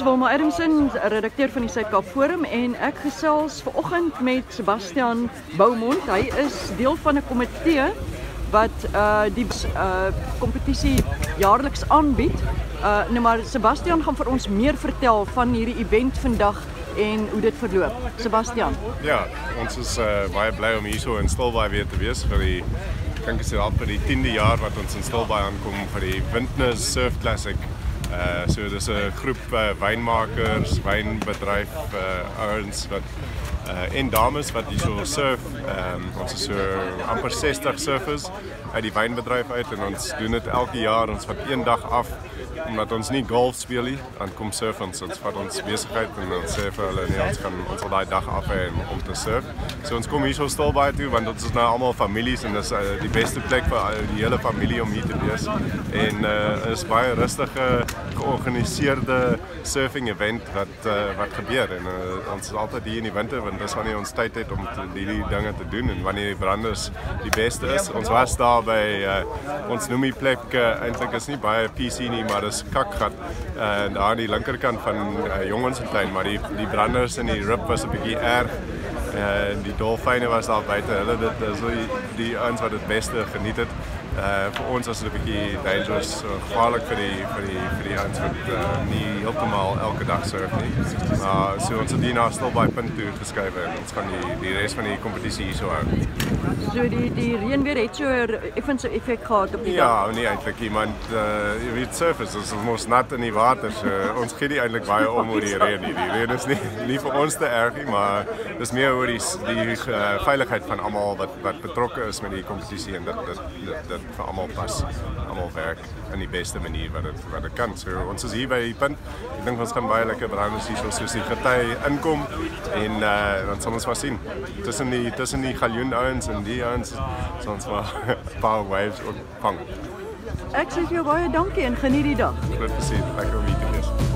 Wilma Adamson, redakteur van die Suid-Kaap Forum, en ek gesels vanoggend met Sebastian Boumond. Hy is deel van 'n komitee wat die kompetisie jaarliks aanbied. Nou maar Sebastian gaan vir ons meer vertel van hierdie event vandag en hoe dit verloop. Sebastian. Ja, ons is baie bly om hier so in Stilbaai weer te wees vir die, ek dink dit is al vir die 10de jaar wat ons in Stilbaai aankom vir die Windners Surf Classic. So dis 'n groep wynmakers, wynbedryf ouens wat en dames wat hier so surf. Ons is so amper 60 surfers uit die wynbedryf uit en ons doen dit elke jaar. Ons vat een dag af omdat ons nie golf speel nie, dan kom surf ons vat ons besigheid en ons sê vir hulle nee, ons wil daai dag af hê om te surf. So ons kom hier so Stilbaai toe want ons is nou almal families en dis die beste plek vir die hele familie om hier te wees. En is baie rustige georganiseerde surfing event wat gebeur en ons is altyd hier in die winter want dis wanneer ons tyd het om hierdie dinge te doen en wanneer die branders die beste is. Ons was daar by ons noem die plek eintlik is nie baie PC nie, maar dis Kakgat daar aan die linkerkant van Jongensfontein, maar die branders in die rip was 'n bietjie erg. Die dolfyne was daar buite. Hulle dit so die ouens wat dit beste geniet het. Vir ons was dit 'n bietjie dangerous, gevaarlik vir die ouens wat nie heeltemal elke dag surf nie. So ons het hier na Stilbaai punt toe geskuif en ons gaan die res van die kompetisie hier so hou. So die reënweer het so 'n effense effek gehad op die dag. Ja, nie eintlik iemand jy weet surfers is mos nat in die water. So ons gee nie eintlik baie om oor die reën nie. Die reën is nie vir ons te erg nie, maar dis meer oor die veiligheid van almal wat betrokke is met die kompetisie en dit vir almal pas, almal werk in die beste manier wat dit kan. So ons is hier by die punt. Ek dink ons gaan baie lekker branders hier soos die gety inkom en dan sal ons maar sien. Tussen die galjoen ouens en die ouens sal ons maar 'n paar waves ook vang. Ek sê vir jou baie dankie en geniet die dag. Groot plesier, lekker om hier te wees.